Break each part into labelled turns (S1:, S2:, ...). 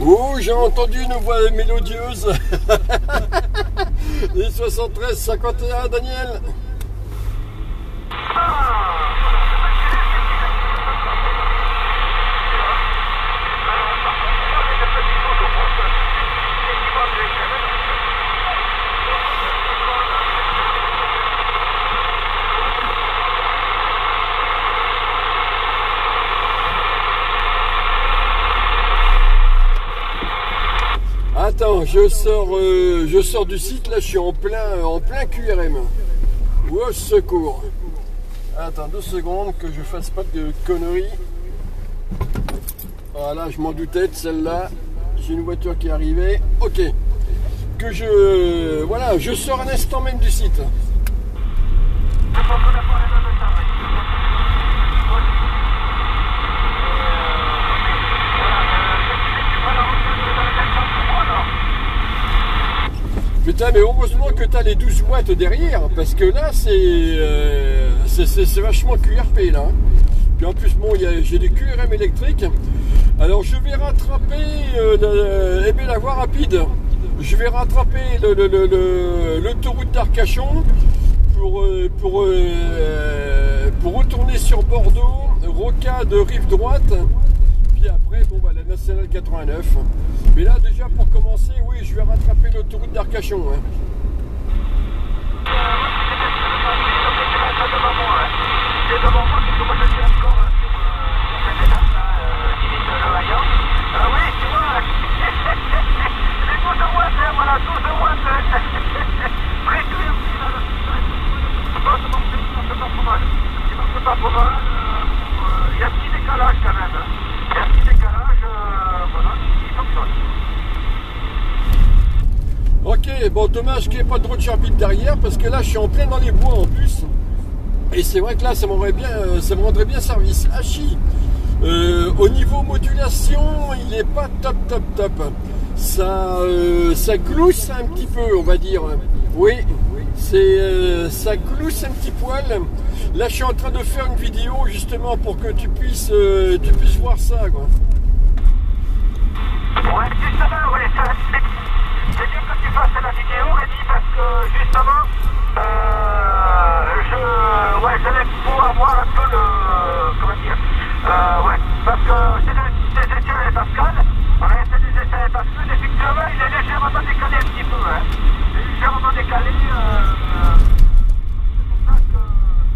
S1: Oh, j'ai entendu une voix mélodieuse. Et 73 51, Daniel. Attends, je sors du site, là je suis en plein QRM. Au secours. Attends 2 secondes que je fasse pas de conneries. Voilà, je m'en doutais de celle-là. J'ai une voiture qui est arrivée. Ok. Voilà, je sors un instant même du site. Putain, mais heureusement que tu as les 12 watts derrière, parce que là, c'est vachement QRP, là. Puis en plus, bon, j'ai des QRM électriques. Alors, je vais rattraper la voie rapide. Je vais rattraper l'autoroute d'Arcachon pour retourner sur Bordeaux, rocade rive droite. Puis après, bon, bah, la nationale 89. Mais là, déjà, pour commencer, oui, je vais rattraper l'autoroute d'Arcachon. Hein.
S2: Il y a un petit décalage quand même. Il y a un petit décalage, voilà, qui fonctionne.
S1: Ok, bon, dommage qu'il n'y ait pas de route charpite derrière, parce que là, je suis en plein dans les bois en plus. Et c'est vrai que là, ça me rendrait bien service. Hachi, au niveau modulation, il n'est pas top. Ça glousse un petit peu, on va dire. Oui, ça glousse un petit poil. Là, je suis en train de faire une vidéo justement pour que tu puisses voir ça, quoi.
S2: Ouais, justement, ouais, c'est bien que tu fasses la vidéo, Rémi, parce que justement, je l'aime pour avoir un peu le, comment dire, ouais, parce que c'est des essais et Pascal, on a fait des essais et Pascal, effectivement, il est légèrement décalé un petit peu, hein, il est légèrement décalé, c'est pour ça que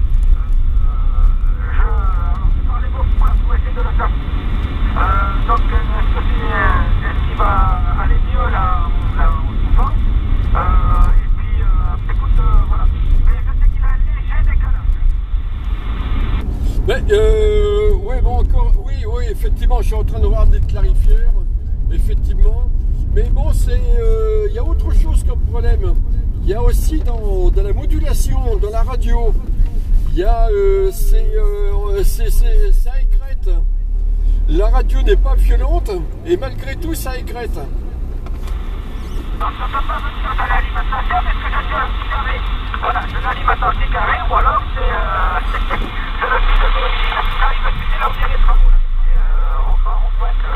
S2: je parlais beaucoup pour essayer de le faire. Donc, est-ce qu'il va aller mieux là où il va? Et puis, écoute, voilà. Mais je sais qu'il a un léger décalage.
S1: Mais, ouais, bon, encore, oui, effectivement, je suis en train de voir des clarifieurs, effectivement. Mais bon, il y a autre chose comme problème. Il y a aussi dans la modulation, dans la radio, il y a, ça écrète. La radio n'est pas violente et malgré tout ça écrète.
S2: Donc je ne peux pas venir dans l'alimentation parce que je suis un petit carré. Voilà, je l'alime à un petit carré ou alors c'est le fil de j'arrive à utiliser là où il y a les travaux. On peut être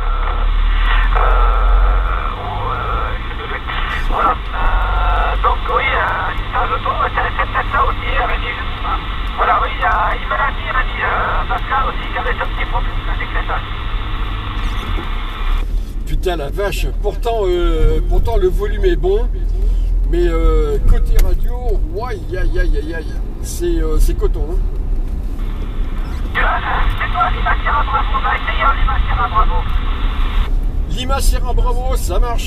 S2: voilà. Donc oui, ça le bon, c'est peut-être ça aussi, Rémi, je sais pas. Voilà, oui, il me l'a dit, Rémi, Pascal aussi, qu'il y avait ce petit problème d'écrêtage.
S1: Putain la vache, pourtant le volume est bon, mais côté radio, aïe, c'est coton. Hein.
S2: C'est toi, Lima Sierra Bravo, on va essayer Lima Sierra Bravo.
S1: Lima Sierra Bravo, ça marche.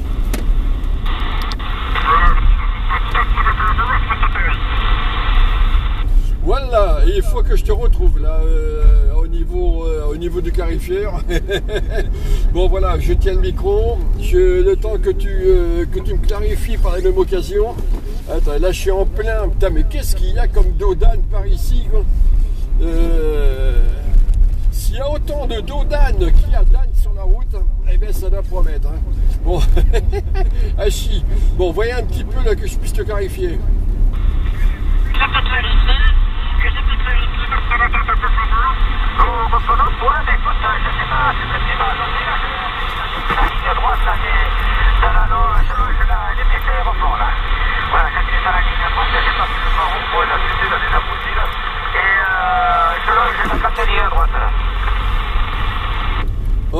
S1: Voilà, et il faut que je te retrouve là au niveau du clarifieur. Bon voilà, je tiens le micro, le temps que tu me clarifies par la même occasion. Attends, là je suis en plein, putain mais qu'est-ce qu'il y a comme dos d'âne par ici quoi. S'il y a autant de dos d'âne qu'il y a d'âne sur la route, eh bien ça doit promettre. Hein. Bon, Hachi, bon voyez un petit peu là que je puisse te clarifier.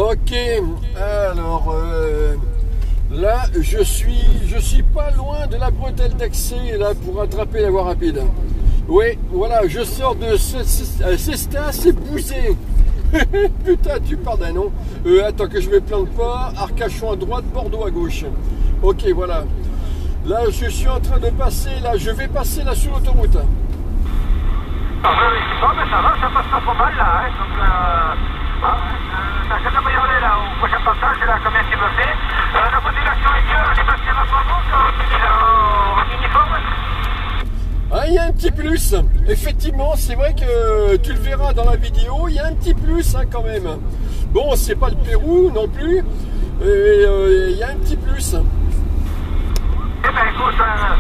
S1: Ok, alors là je suis pas loin de la bretelle d'accès là pour attraper la voie rapide. Oui, voilà, je sors de Cestas, c'est Bouzé. Putain, tu pars d'un nom. Attends que je me plante pas. Arcachon à droite, Bordeaux à gauche. Ok, voilà. Là, je suis en train de passer, là, je vais passer là sur l'autoroute.
S2: Ah oui, bon, mais ça va, ça passe pas trop mal là, hein, donc ça s'est amélioré là au prochain passage, là, combien tu me fais. La modulation est bien, elle est passée rapidement en uniforme.
S1: Ah, il y a un petit plus. Effectivement, c'est vrai que tu le verras dans la vidéo, il y a un petit plus hein, quand même. Bon, c'est pas le Pérou non plus, mais il y a un petit plus.
S2: Eh ben écoute,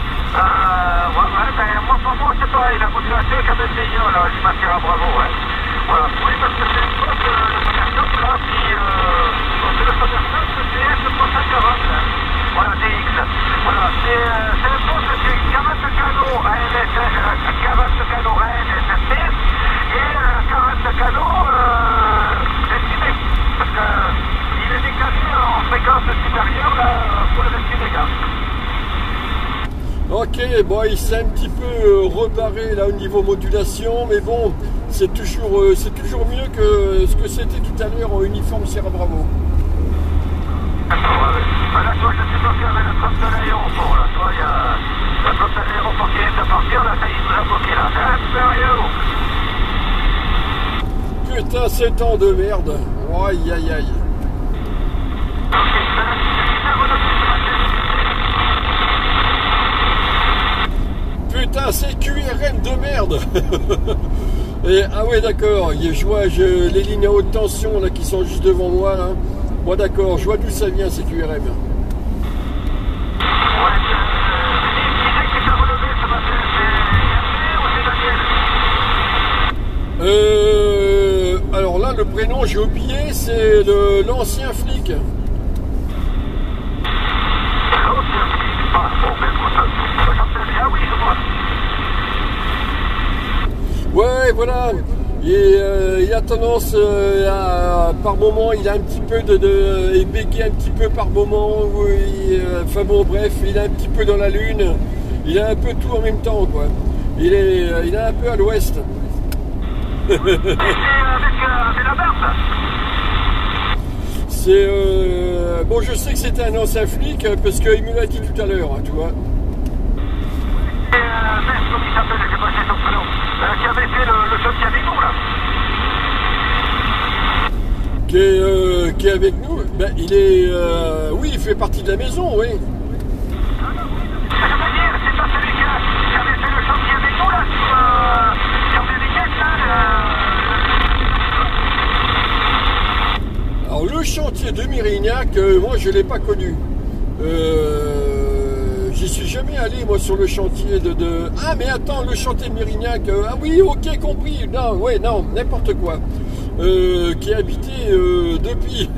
S2: moi pour moi c'est pareil, la modulation est quand même meilleure là, je m'attire à Bravo, ouais. Voilà, oui parce que c'est une fois que le commercial là, c'est le commercial, c'est S340 là. Voilà, DX. Voilà, c'est le poste, c'est 40 canaux AMS, 40 canaux AMSSP et 40 canaux estimés. Parce qu'il est décalé en fréquence supérieure là, pour le 26 mégas.
S1: Ok, bon, il s'est un petit peu rebarré là au niveau modulation, mais bon, c'est toujours mieux que ce que c'était tout à l'heure en uniforme Sierra Bravo.
S2: D'accord, là, toi, je suis bloqué avec le trap de l'aéroport, là, toi, il y a le trap de l'aéroport qui vient de partir, là, ça y est, nous l'a bloqué, là, c'est sérieux.
S1: Putain, c'est temps de merde. Aïe, aïe, aïe. Putain, c'est QRM de merde. Et, ah ouais, d'accord, je vois les lignes à haute tension là, qui sont juste devant moi, là. Bon d'accord, je vois d'où ça vient ces QRM. Alors là, le prénom, j'ai oublié, c'est l'ancien flic. Ouais, voilà. Et il a tendance par moment, il a un petit peu il bégaye un petit peu par moment. Enfin bon, bref, il est un petit peu dans la lune. Il a un peu tout en même temps, quoi. Il est un peu à l'ouest. C'est bon, je sais que c'était un ancien flic parce qu'il me l'a dit tout à l'heure, hein, tu vois.
S2: Comment il s'appelle, j'ai pas son prénom, qui avait fait le chantier avec nous là.
S1: Qui est avec nous, ben, il est oui, il fait partie de la maison, oui.
S2: Je veux dire, c'est pas celui qui avait fait le chantier avec nous là, sur Mérignac là.
S1: Alors le chantier de Mérignac, moi je l'ai pas connu. J'y suis jamais allé moi sur le chantier de... Ah mais attends, le chantier de Mérignac, ah oui, ok, compris, non, ouais, non, n'importe quoi. Qui habitait depuis...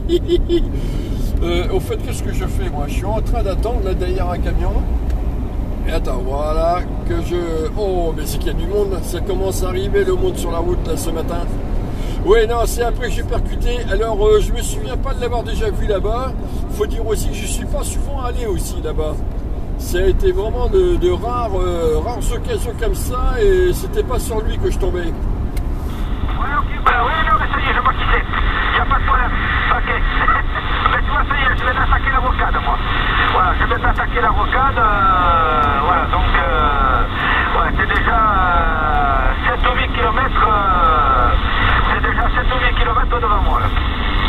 S1: au fait, qu'est-ce que je fais moi? Je suis en train d'attendre là derrière un camion. Et attends, voilà, que je... Oh, mais c'est qu'il y a du monde, ça commence à arriver le monde sur la route là ce matin. Oui, non, c'est après que j'ai percuté. Alors, je me souviens pas de l'avoir déjà vu là-bas. Faut dire aussi que je suis pas souvent allé aussi là-bas. Ça a été vraiment de rares occasions comme ça et c'était pas sur lui que je tombais.
S2: Ouais, ok, bah oui, non, mais ça y est, je vois qui c'est. Y a pas de problème. Ok. Mais tu vois, ça y est, je vais attaquer la rocade, moi. Voilà, je vais attaquer la rocade. Voilà, donc, ouais, c'est déjà 7 ou 8 km. C'est déjà 7 ou 8 km devant moi, là.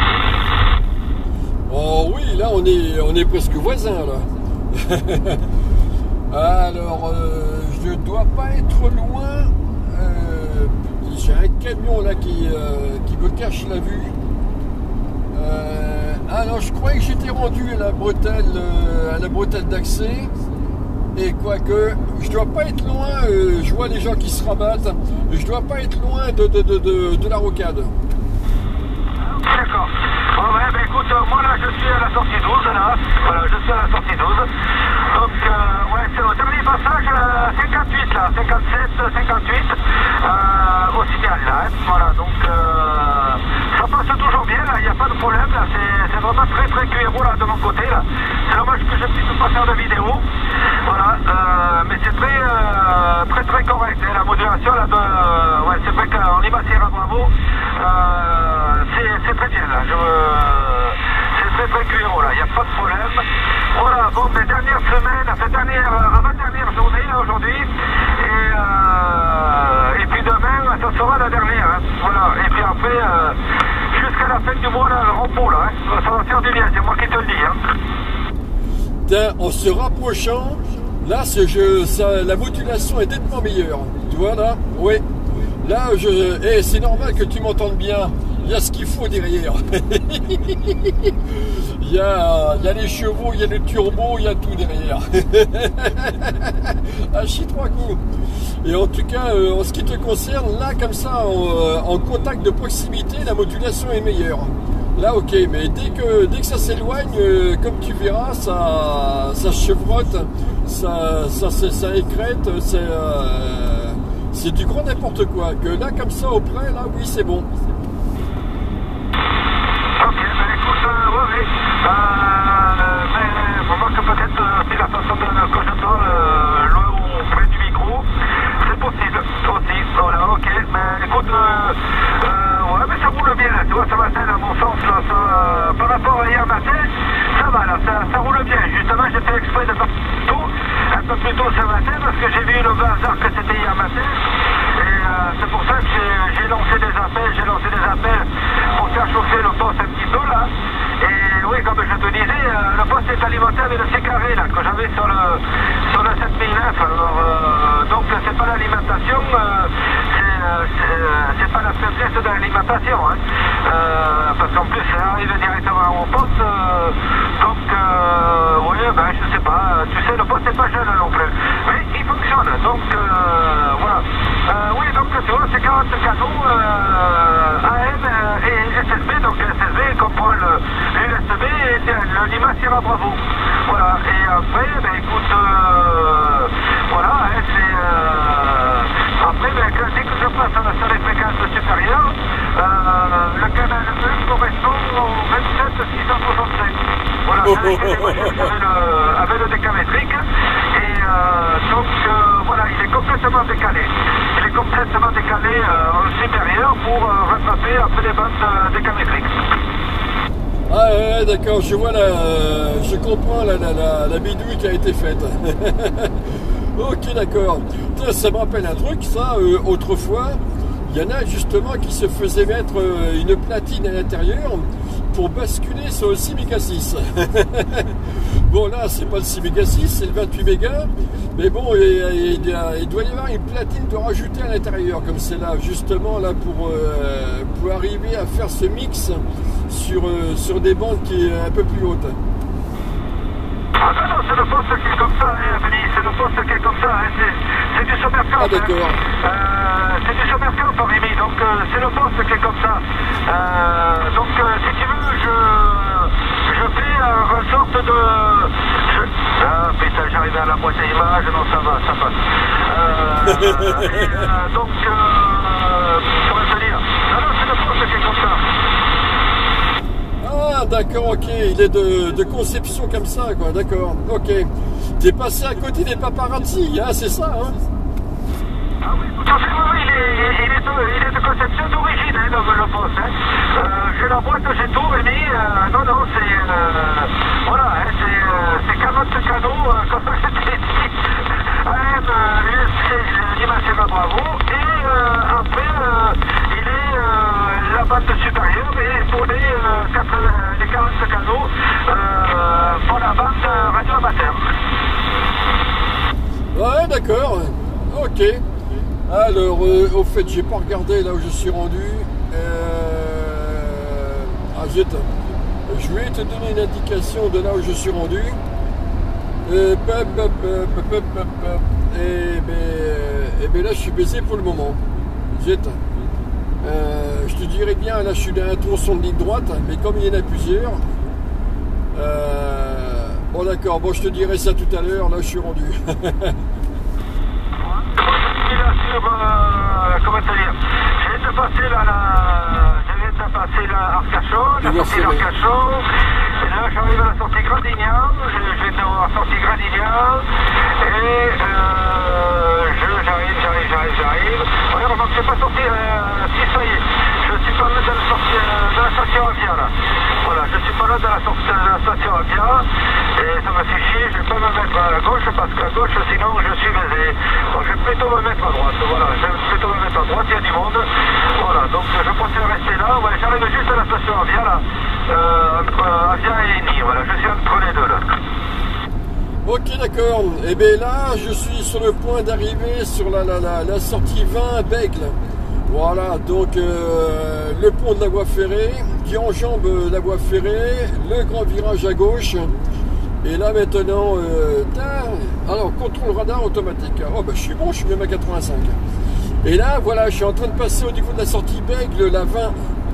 S1: Oh oui, là, on est presque voisins, là. Alors, je dois pas être loin. J'ai un camion là qui me cache la vue. Alors, je croyais que j'étais rendu à la bretelle d'accès. Et quoique, je dois pas être loin. Je vois les gens qui se rabattent. Je dois pas être loin de la rocade.
S2: D'accord. Bon, ouais, ben écoute, moi là je suis à la sortie 12 là. Voilà, je suis à la sortie 12. Donc, ouais, c'est au dernier passage 58 là, 57, 58 au signal là. Hein. Voilà, donc ça passe toujours bien là, il n'y a pas de de problème, là, c'est vraiment très très cuiro là de mon côté là. C'est dommage que je ne puisse pas faire de vidéo. Voilà, mais c'est très correct. Et la modulation là ouais, c'est vrai qu'en Lima Sierra Bravo, c'est très bien là. C'est très cuiro là, il n'y a pas de problème. Voilà, bon, mes dernières semaines, avant-dernière journée là aujourd'hui. Et puis demain, ça sera la dernière. Hein. Voilà, et puis après, jusqu'à la fin du mois, là, le repos là, hein. Ça va faire du bien, c'est moi qui te le dis. Hein.
S1: En se rapprochant, là, la modulation est nettement meilleure. Tu vois là? Oui. Là, c'est normal que tu m'entendes bien. Il y a ce qu'il faut derrière. Il y a les chevaux, il y a le turbo, il y a tout derrière. Ah, chie 3 coups. Et en tout cas, en ce qui te concerne, là, comme ça, en contact de proximité, la modulation est meilleure. Là, ok, mais dès que ça s'éloigne, comme tu verras, ça chevrotte, ça écrète, c'est du grand n'importe quoi. Que là, comme ça, au près, là, oui, c'est bon.
S2: Ok, ben écoute, oui. Mais pour moi que peut-être c'est la façon que je parle loin ou près du micro, c'est possible aussi. Voilà, ok. Mais écoute, ouais, mais ça roule bien là, tu vois, ce matin, à mon sens, là, par rapport à hier matin, ça va là, ça roule bien. Justement, j'ai fait exprès de faire un peu plus tôt ce matin parce que j'ai vu le bazar que c'était hier matin. Et c'est pour ça que j'ai lancé des appels pour faire chauffer le poste un petit peu là. Et oui, comme je te disais, le poste est alimenté avec le C carré là, que j'avais sur le 7009. Alors, donc c'est pas l'alimentation, c'est pas la faiblesse de l'alimentation. Hein. Parce qu'en plus, ça arrive directement au poste. Donc, oui, ben je sais pas. Tu sais, le poste n'est pas jeune non plus. Mais il fonctionne. Donc, voilà. Oui, donc tu vois, c'est 40 canaux AM et SSB. Donc SSB comprend l'USB et le Lima Sierra Bravo. Voilà. Et après, ben écoute, voilà, hein, c'est... après, ben, dès que je passe sur les fréquences supérieures, le canal 1 correspond au 27 665. Voilà, avec le décamétrique. Et donc, voilà, il est complètement décalé. Il est complètement décalé en supérieur pour rattraper après les bandes décamétriques.
S1: Ah ouais, d'accord, je vois je comprends la bidouille qui a été faite. Ok, d'accord. Ça me rappelle un truc, ça, autrefois, il y en a justement qui se faisaient mettre une platine à l'intérieur pour basculer sur le 6 méga 6. Bon, là, c'est pas le 6 méga 6, c'est le 28 mégas. Mais bon, il doit y avoir une platine de rajouter à l'intérieur, comme c'est là, justement, là, pour arriver à faire ce mix sur des bandes qui est un peu plus hautes.
S2: Ah ben non, c'est le poste qui est comme ça, c'est le poste qui est comme ça, hein. C'est du Sommerkamp.
S1: Ah d'accord.
S2: C'est du Sommerkamp, Rémi, donc c'est le poste qui est comme ça. Donc si tu veux, je fais une sorte de... Ah putain, j'arrivais à la moitié image, non ça va, ça passe. Donc, comment te dire? Non, non, c'est le poste qui est comme ça.
S1: Ah d'accord, ok, il est de conception comme ça, quoi, d'accord, ok. T'es passé à côté des paparazzi, hein, c'est ça, hein?
S2: Ah oui, tout à fait, oui, il est de conception d'origine, hein, le poste, hein. J'ai la boîte, j'ai tout, Rémi, non, c'est, voilà, hein, c'est 40 canaux, comme je t'ai dit, AM, l'USB, Lima Sierra Bravo, et après, il est la bande supérieure, et pour les 40 canaux, pour la bande radio amateur.
S1: Ouais, d'accord, ok. Alors, au fait, j'ai pas regardé là où je suis rendu. Je vais te donner une indication de là où je suis rendu. Et ben là, je suis baisé pour le moment. Je te dirais bien, là, je suis dans un tour sur une ligne droite, mais comme il y en a plusieurs. Bon, d'accord, bon, je te dirai ça tout à l'heure. Là, je suis rendu.
S2: Comment te dire, je viens de passer là, Arcachon la sortie d'Arcachon. Et là, j'arrive à la sortie Gradignan. J'étais à la sortie Gradignan. Et j'arrive. Regarde, donc je suis pas sorti. Si, ça y est. Je suis pas là de la station Avia, là. Voilà, je suis pas là de la station Avia. Et ça me fait chier. Je vais pas me mettre à gauche parce qu'à gauche, sinon, je suis baisé. Donc, je vais plutôt me mettre à droite. Voilà, je vais plutôt me mettre à droite. Il y a du monde. Voilà, donc je continue à rester là. Ouais, j'arrive juste à la station Avia, là. Entre Avia et Eni. Voilà, je suis entre les deux, là.
S1: Ok, d'accord. Et bien là, je suis sur le point d'arriver sur la sortie 20 Bègle. Voilà, donc le pont de la voie ferrée qui enjambe la voie ferrée, le grand virage à gauche. Et là maintenant, alors contrôle radar automatique. Oh ben je suis bon, je suis même à 85. Et là, voilà, je suis en train de passer au niveau de la sortie Bègle, la 20.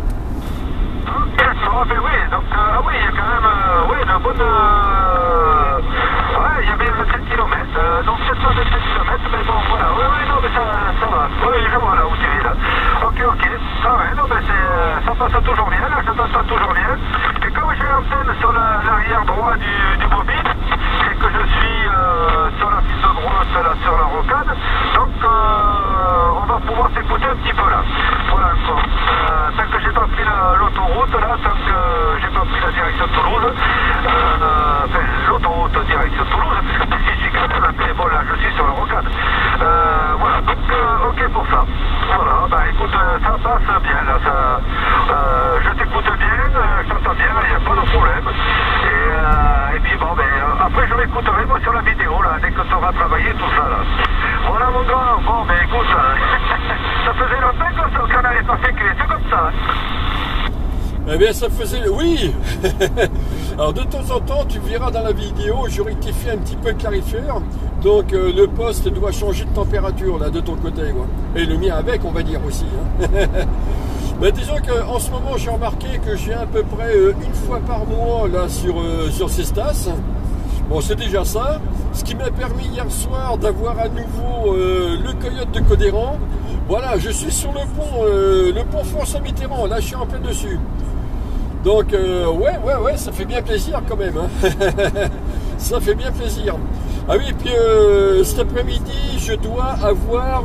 S2: Oui, donc oui, il y a quand même de bonnes... ouais, il y avait 7 km, donc 727 km, mais bon, voilà, oui, non, mais ça va. Oui, je vois là où tu es là. Ok, ça va, non, mais ça passe toujours bien, là, ça passe toujours bien. Et comme j'ai l'antenne sur l'arrière droit du bobine, et que je suis sur la piste de droite, là, sur la rocade, donc on va pouvoir s'écouter un petit peu là. Voilà, encore. Tant que j'ai pas pris l'autoroute, là, tant que j'ai pas pris la direction de Toulouse, enfin, l'autoroute direction de Toulouse, puisque je suis quand même, mais bon, là, je suis sur la rocade. Voilà, donc, ok pour ça. Voilà, bah écoute, ça passe bien, là, je t'écoute bien, je t'entends bien, il n'y a pas de problème. Et puis bon, ben, après, je m'écouterai, moi, sur la vidéo, là, dès que tu auras travaillé, tout ça, là. Voilà, mon grand, bon, ben, écoute, ça faisait longtemps qu'on n'avait pas fait que c'est comme ça.
S1: Eh bien, ça faisait... Oui. Alors, de temps en temps, tu verras dans la vidéo, je rectifie un petit peu le clarifieur. Donc, le poste doit changer de température, là, de ton côté, quoi. Et le mien avec, on va dire aussi. Hein. Mais disons qu'en ce moment, j'ai remarqué que j'ai à peu près une fois par mois, là, sur Cestas. Bon, c'est déjà ça. Ce qui m'a permis hier soir d'avoir à nouveau le coyote de Codéran. Voilà, je suis sur le pont François Mitterrand. Là, je suis en plein dessus. Donc, ouais, ça fait bien plaisir quand même. Hein. Ça fait bien plaisir. Ah oui, et puis cet après-midi, je dois avoir...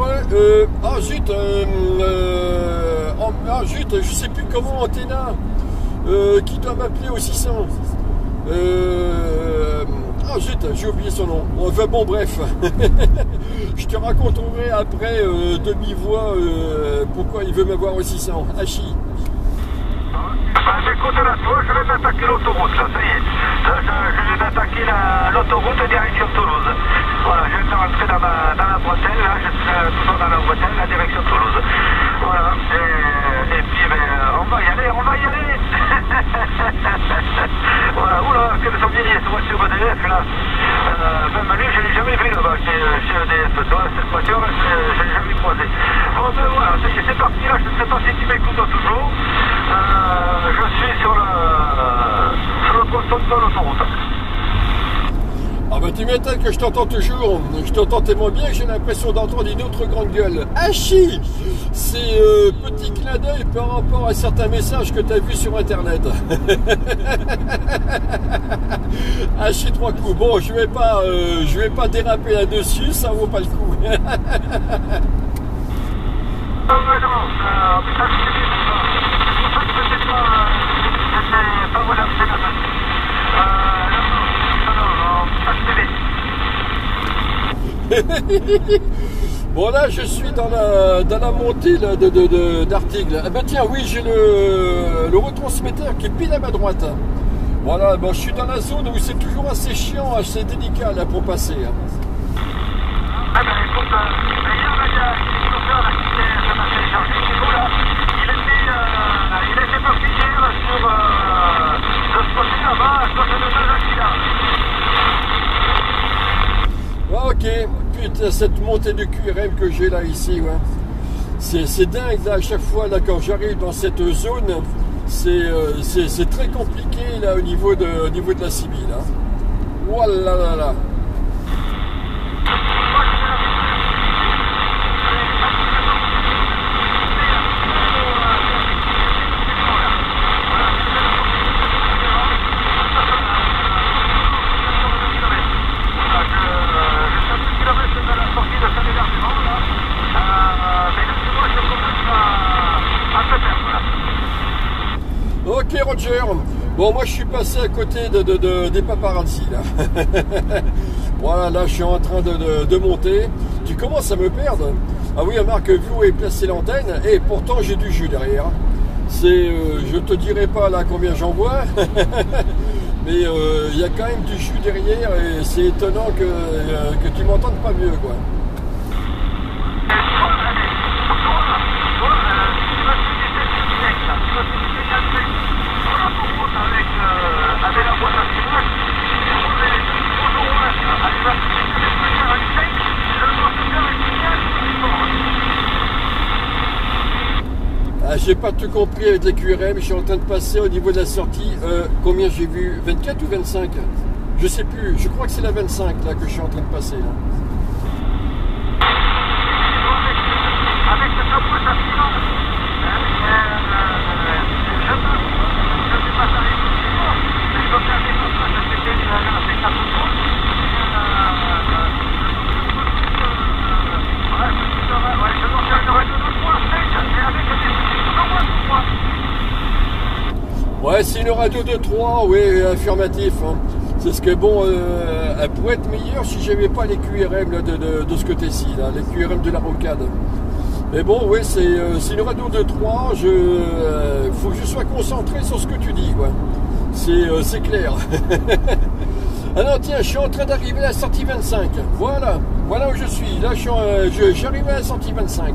S1: je sais plus comment, Antenna, qui doit m'appeler au 600. J'ai oublié son nom. Enfin bon, bref. Je te raconterai après de mi-voix pourquoi il veut m'avoir au 600. Hachi.
S2: J'écoute la toi, je vais m'attaquer l'autoroute, là, ça y est. Je vais m'attaquer l'autoroute direction Toulouse. Voilà, je vais rentrer dans la bretelle, là, je suis toujours dans la bretelle, la direction Toulouse. Voilà, et puis, ben, on va y aller. Voilà, oula, quelle sont bien cette voiture EDF, là. Même lui, je ne l'ai jamais vu là-bas, chez EDF. Toi, cette voiture, je ne l'ai jamais croisée. Bon, ben voilà, ça y est, c'est parti, là, je ne sais pas si tu m'écoutes toujours. Je suis sur le poisson de l'autoroute.
S1: Ah bah tu m'étonnes que je t'entends toujours. Je t'entends tellement bien que j'ai l'impression d'entendre une autre grande gueule. Hachi. C'est petit clin d'œil par rapport à certains messages que tu as vus sur internet. Hachi 3 coups. Bon, je vais pas déraper là-dessus, ça vaut pas le coup. Bon là je suis dans la montée d'Artigle. Ah ben tiens oui j'ai le retransmetteur qui est pile à ma droite. Voilà, bon, je suis dans la zone où c'est toujours assez chiant, assez délicat là pour passer. Hein.
S2: Ah ben écoute, hier il y a un chauffeur là qui m'a téléchargé chez nous là. Il était parti hier sur ce côté là-bas, à cause de deux accidents.
S1: Ah, ok, putain, cette montée de QRM que j'ai là ici, ouais. C'est dingue là, à chaque fois là quand j'arrive dans cette zone, c'est très compliqué là au niveau de la civile. Hein. Voilà là là. Ok Roger. Bon, moi je suis passé à côté des paparazzi là. Voilà, là je suis en train de monter. Tu commences à me perdre. Ah oui, remarque, vu où est placée l'antenne, et pourtant j'ai du jus derrière. C'est, je te dirai pas là combien j'en vois, mais il y a quand même du jus derrière et c'est étonnant que tu m'entendes pas mieux quoi. Ah, j'ai pas tout compris avec les QRM, je suis en train de passer au niveau de la sortie. Combien j'ai vu? 24 ou 25? Je sais plus, je crois que c'est la 25 là que je suis en train de passer. Là. Ouais, c'est une radio de 3, oui, affirmatif. Hein. C'est ce que bon, elle pourrait être meilleure si j'avais pas les QRM là, de ce côté-ci, là, les QRM de la rocade. Mais bon, oui, c'est une radio de 3, faut que je sois concentré sur ce que tu dis, quoi. C'est clair. Ah non, tiens, je suis en train d'arriver à la sortie 25. Voilà où je suis. Là, j'arrive à la sortie 25.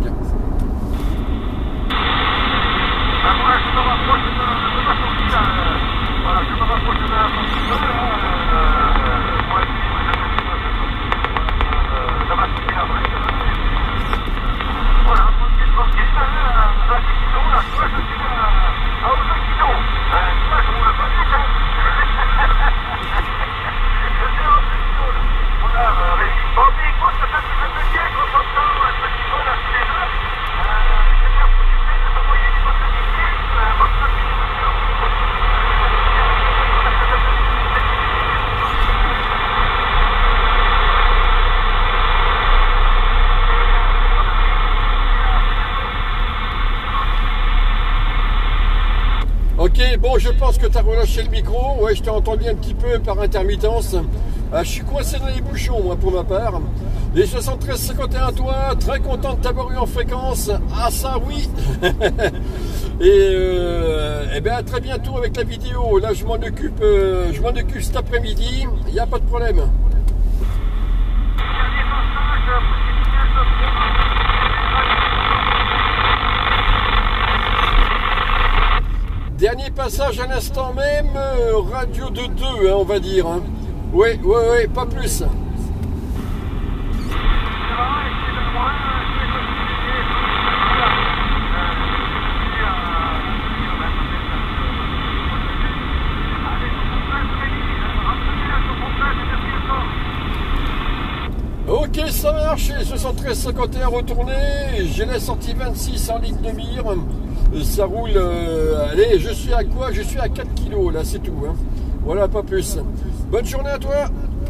S1: Ok, bon, je pense que tu as relâché le micro. Ouais, je t'ai entendu un petit peu par intermittence. Je suis coincé dans les bouchons, moi, pour ma part. Les 73-51, toi, très content de t'avoir eu en fréquence. Ah, ça, oui. Et bien, à très bientôt avec la vidéo. Là, je m'en occupe cet après-midi. Il n'y a pas de problème. Dernier passage à l'instant même, radio de 2, hein, on va dire. Hein. Oui, pas plus. Ok, ça marche, 73-51 retourné, j'ai la sortie 26 en ligne de mire, ça roule, allez, je suis à quoi? Je suis à 4 kilos, là, c'est tout, hein. Voilà, pas plus. Bonne journée à toi.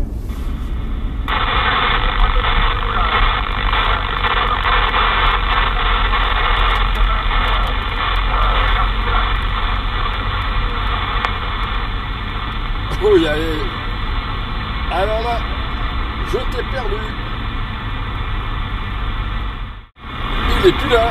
S1: Oh, alors là, je t'ai perdu. Il est plus là.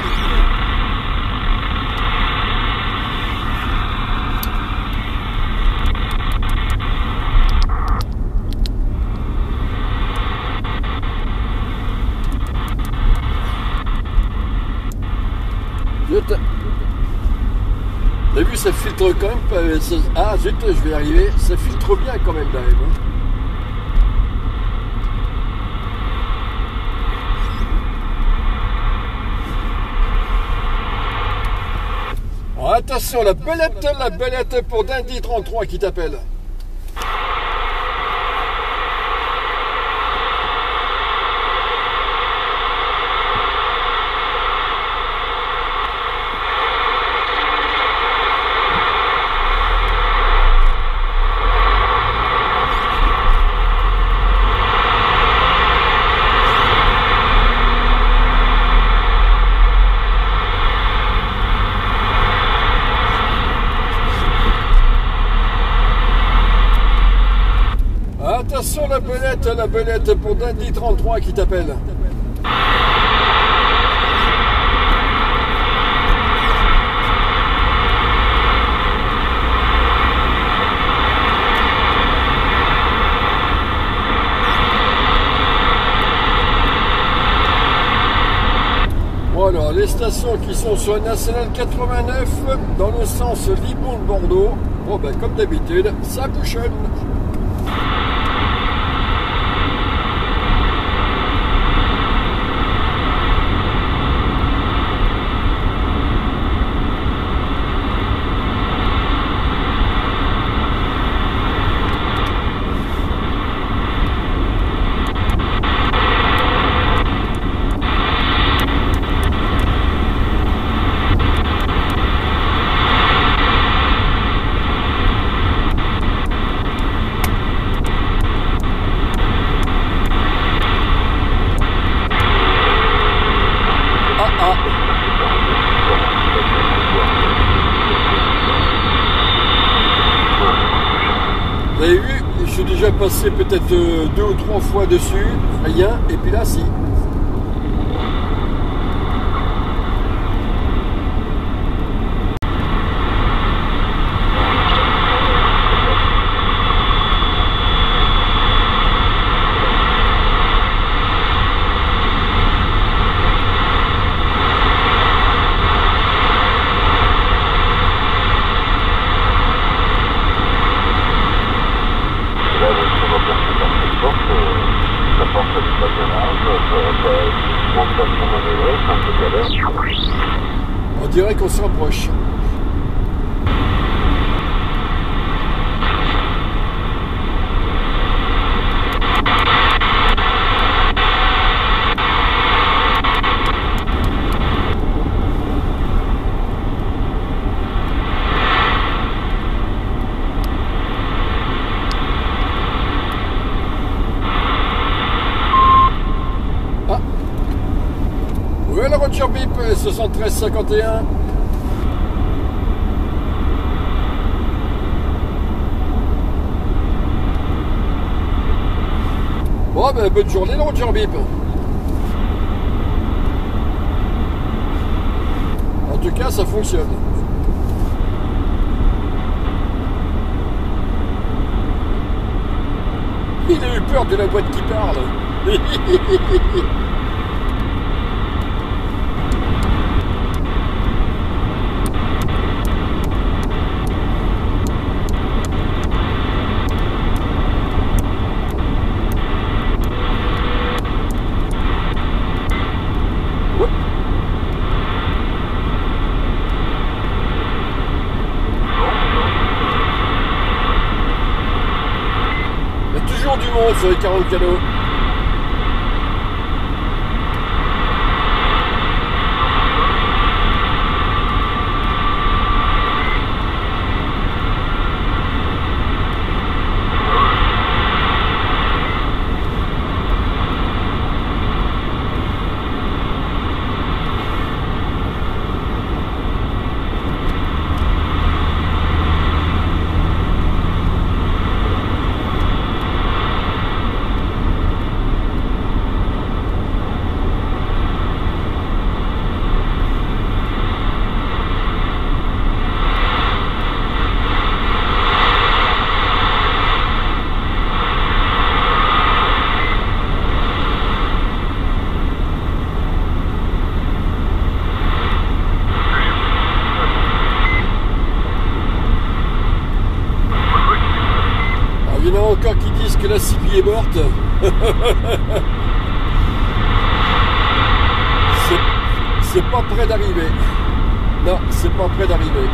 S1: T'as vu, ça filtre quand même pas. Ah zut, je vais y arriver. Ça filtre bien quand même derrière. Hein. Oh, attention, la belette pour Dandy 33 qui t'appelle. Attention la belette pour Dandy 33 qui t'appelle. Alors, les stations qui sont sur la Nationale 89 dans le sens Libourne-Bordeaux, bon ben comme d'habitude, ça bouchonne. Vous avez vu, je suis déjà passé peut-être 2 ou 3 fois dessus, rien, et puis là si. On dirait qu'on se rapproche. La Roger Bip 7351. Bon ben bonne journée la Roger Bip. En tout cas ça fonctionne. Il a eu peur de la boîte qui parle. Du monde sur les 40 canaux. Il y en a encore qui disent que la CP est morte. C'est pas près d'arriver. Non, c'est pas près d'arriver.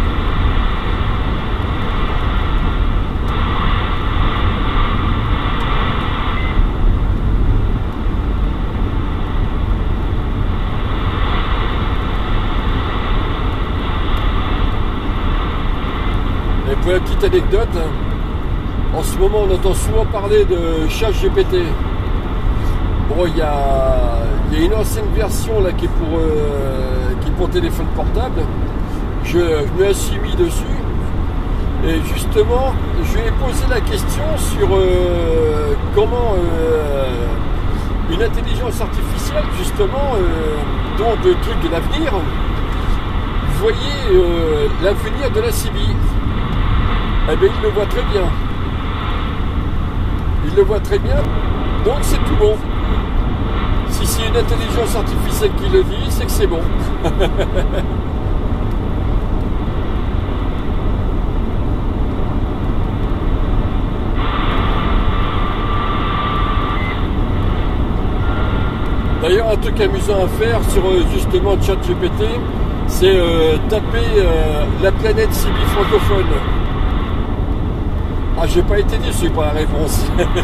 S1: Et pour la petite anecdote, en ce moment on entend souvent parler de ChatGPT. Bon, il y a une ancienne version là qui est pour téléphone portable. Je me suis mis dessus. Et Et justement, je lui ai posé la question sur comment une intelligence artificielle, justement, donc le truc de l'avenir, vous voyez l'avenir de la CB. Eh bien, il le voit très bien. Il le voit très bien, donc c'est tout bon. Si c'est une intelligence artificielle qui le dit, c'est que c'est bon. D'ailleurs, un truc amusant à faire sur justement ChatGPT, c'est taper la planète CB francophone. Ah, j'ai pas été déçu par la réponse.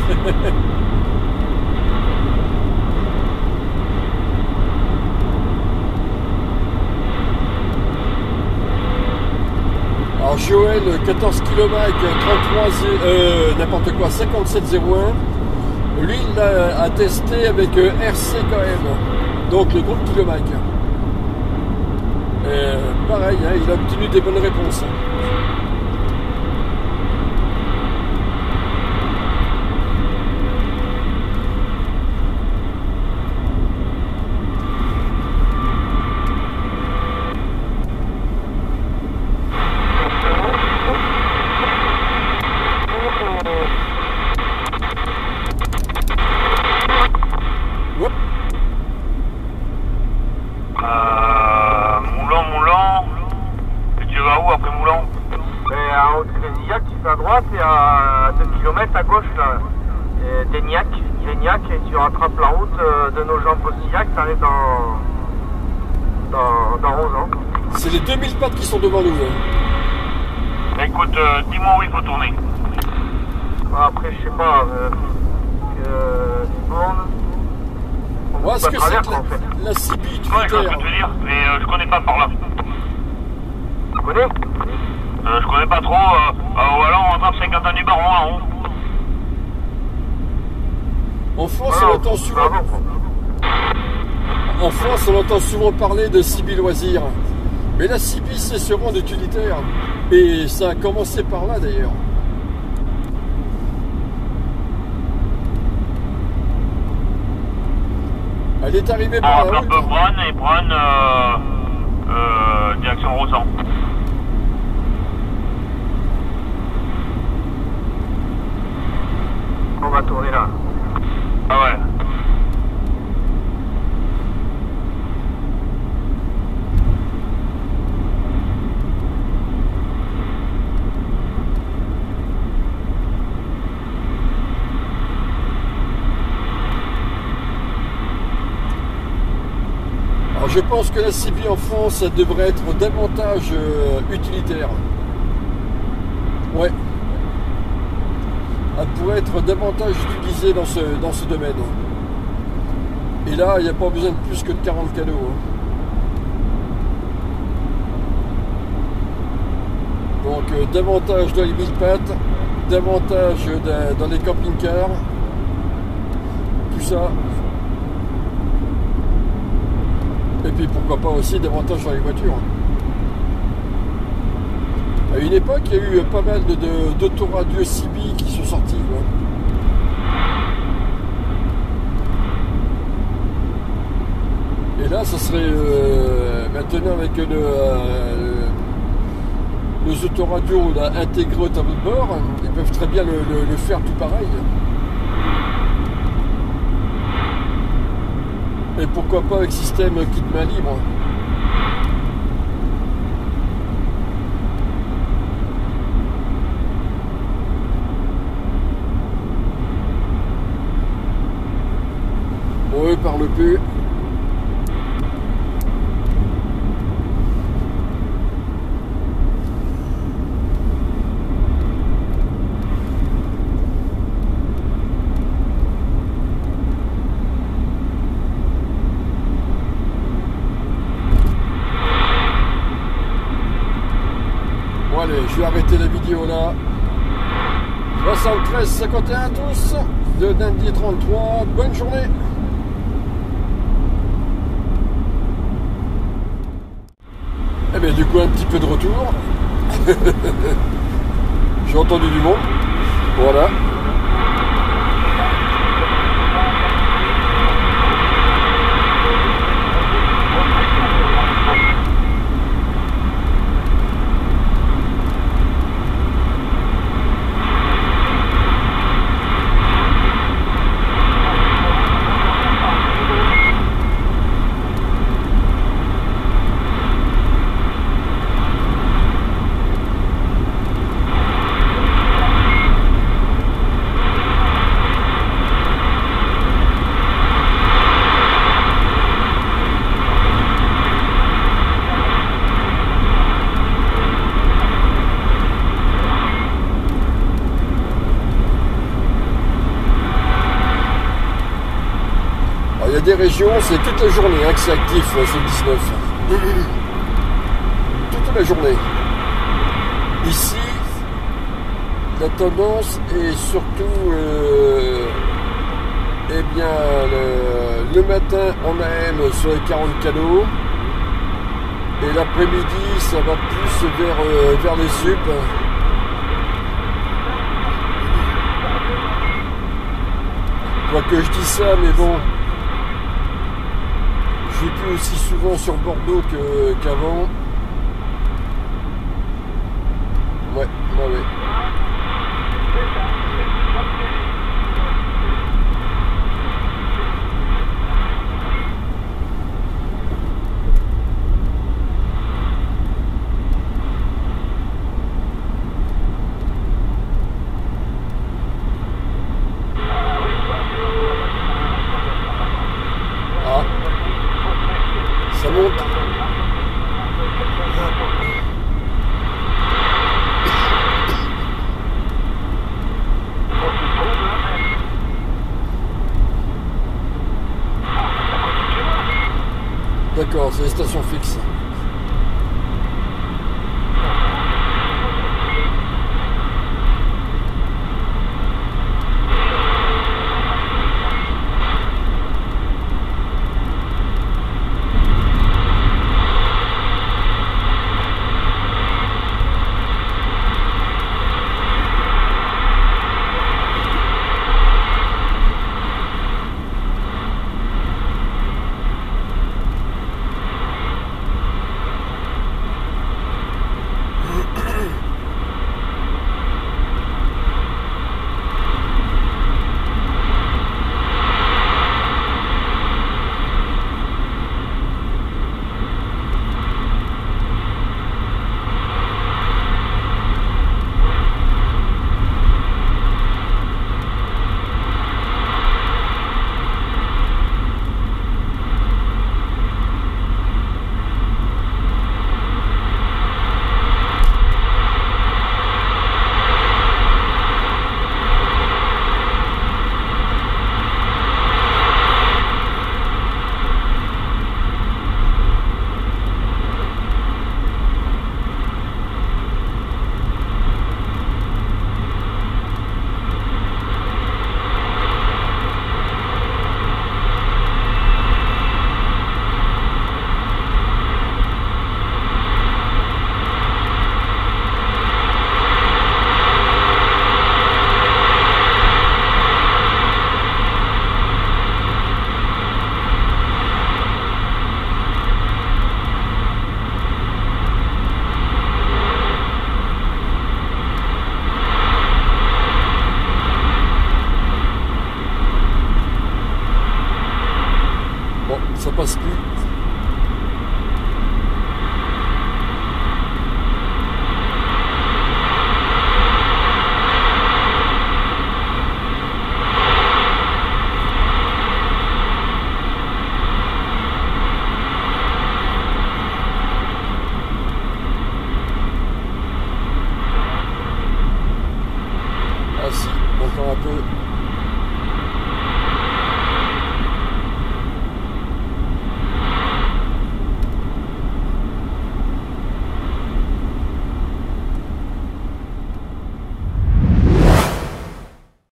S1: Alors Joël, 14 km, 33, n'importe quoi, 5701. Lui, il a testé avec RC quand même, donc le groupe kilomètre. Pareil, hein, il a obtenu des bonnes réponses.
S2: C'est à 2 km à gauche là, d'Aignac, et tu rattrapes la route de nos gens Postillac, tu arrives dans Rosan.
S1: C'est les 2000 pattes qui sont devant nous. Hein.
S2: Écoute, dis-moi où il faut tourner. Après, je sais pas,
S1: Ouais, ce que c'est que la CB utilitaire.
S2: Ouais, je peux te dire, mais je connais pas par là. Tu connais? Je connais pas trop, ou alors on attrape 50 ans du baron en haut.
S1: En France, on entend souvent... En France, on entend souvent parler de CB loisirs. Mais la CB, c'est ce rang d'utilitaire. Et ça a commencé par là, d'ailleurs. Elle est arrivée par la route.
S2: Brun et Brun, direction Rosan. On va tourner là. Ah ouais.
S1: Alors je pense que la CB en France, ça devrait être davantage utilitaire. Ouais. Elle pourrait être davantage utilisée dans ce domaine. Et là, il n'y a pas besoin de plus que de 40 canaux. Donc, davantage dans les 1000 pattes, davantage dans les camping-cars, tout ça. Et puis, pourquoi pas aussi davantage dans les voitures. À une époque, il y a eu pas mal d'autoradios CB qui sont sortis. Quoi. Et là, ça serait maintenant avec les autoradios intégrés au tableau de bord, ils peuvent très bien le faire tout pareil. Et pourquoi pas avec système kit main libre. Bon, eux parlent plus. Bon allez, je vais arrêter la vidéo là. 73-51 à tous, de lundi 33, bonne journée. Eh bien du coup un petit peu de retour. J'ai entendu du monde. Voilà. Il y a des régions, c'est toute la journée que c'est actif, ce 19. Toute la journée. Ici, la tendance est surtout eh bien, le matin en AM sur les 40 canaux et l'après-midi ça va plus vers les sup. Quoique je dis ça, mais bon, je suis plus aussi souvent sur Bordeaux qu'avant. Ouais. Ah, ça monte. D'accord, c'est les stations fixes. Ça passe plus. Ah si, encore un peu.